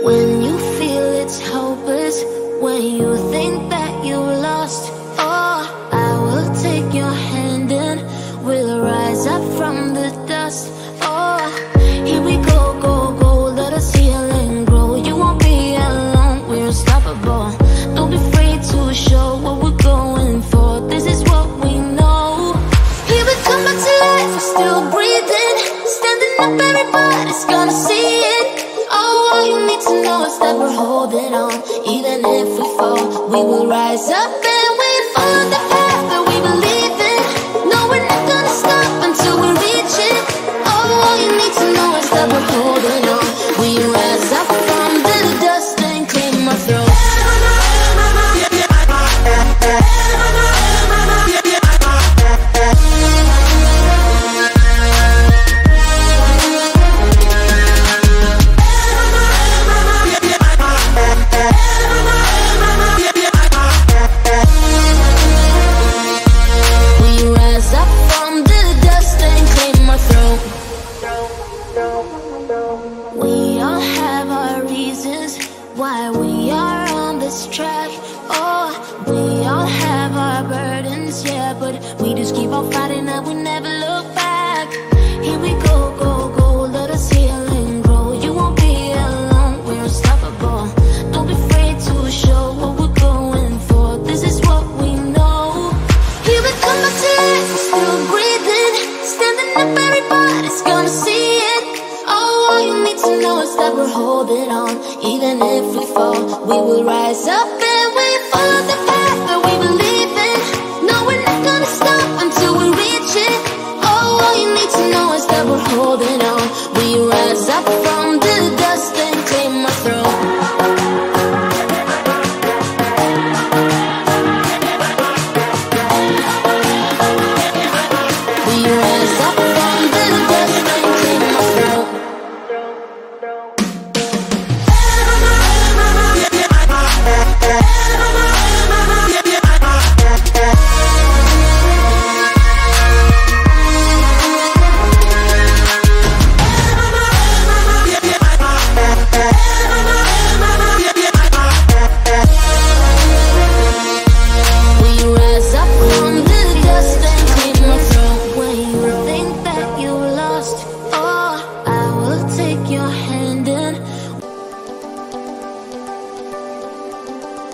When you feel it's hopeless, when you think that you lost, oh, I will take your hand and we'll rise up from the dust. Oh, here we go, go, go, let us heal and grow. You won't be alone, we're unstoppable. Don't be afraid to show what we're going for. This is what we know. Here we come back to life, we're still breathing. Standing up, everybody's gonna see it. Oh, all you need to know is that we're holding on. Even if we fall, we will rise up and we follow the path that we believe in. No, we're not gonna stop until we reach it. Oh, all you need to know is that we're holding on. We rise up from the dust and clean our throat. We all have our reasons why we are on this track. Oh, we all have our burdens, yeah, but we just keep on fighting and we never look back. Here we go, go, go, let us heal and grow. You won't be alone, we're unstoppable. Don't be afraid to show what we're going for. This is what we know. Here we come back to life, we're still breathing. Standing up, everybody's gonna see it. All you need to know is that we're holding on. Even if we fall, we will rise up and we follow the path that we believe in. No, we're not gonna stop until we reach it. Oh, all you need to know is that we're holding on.